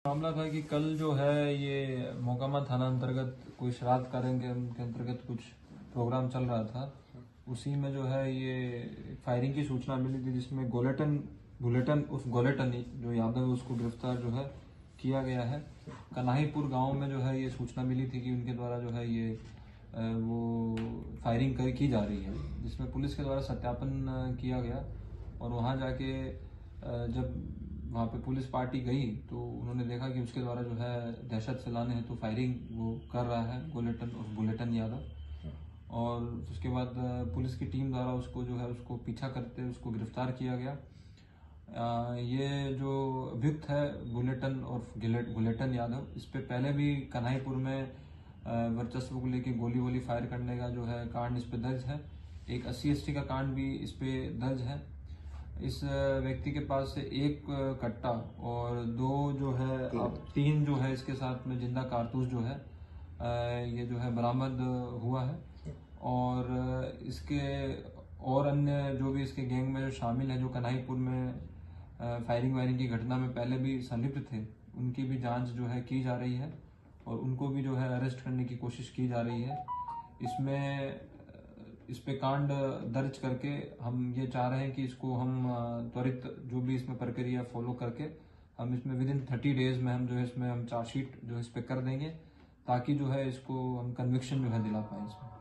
मामला था कि कल जो है ये मोकामा थाना अंतर्गत कोई श्राद्ध कार्य के अंतर्गत कुछ प्रोग्राम चल रहा था। उसी में जो है ये फायरिंग की सूचना मिली थी, जिसमें बुलेटन उस गोलेटन जो यादव है उसको गिरफ्तार जो है किया गया है। कन्हाईपुर गांव में जो है ये सूचना मिली थी कि उनके द्वारा जो है ये वो फायरिंग की जा रही है, जिसमें पुलिस के द्वारा सत्यापन किया गया। और वहां जाके जब वहाँ पे पुलिस पार्टी गई तो उन्होंने देखा कि उसके द्वारा जो है दहशत फैलाने हेतु फायरिंग वो कर रहा है बुलेटन यादव। और उसके बाद पुलिस की टीम द्वारा उसको जो है उसको पीछा करते उसको गिरफ्तार किया गया। ये जो अभियुक्त है बुलेटन यादव, इस पे पहले भी कन्हाईपुर में वर्चस्व को लेकर गोली वोली फायर करने का जो है कांड इस पे दर्ज है। एक 80-80 का कांड भी इस पे दर्ज है। इस व्यक्ति के पास से एक कट्टा और तीन जो है इसके साथ में जिंदा कारतूस जो है ये जो है बरामद हुआ है। और इसके और अन्य जो भी इसके गैंग में जो शामिल है, जो कन्हाईपुर में फायरिंग वायरिंग की घटना में पहले भी संलिप्त थे, उनकी भी जांच जो है की जा रही है और उनको भी जो है अरेस्ट करने की कोशिश की जा रही है। इस पे कांड दर्ज करके हम ये चाह रहे हैं कि इसको हम त्वरित जो भी इसमें प्रक्रिया फॉलो करके हम इसमें विद इन 30 डेज में हम जो है इसमें हम चार्जशीट जो है इस पे कर देंगे, ताकि जो है इसको हम कन्विक्शन जो है दिला पाए इसमें।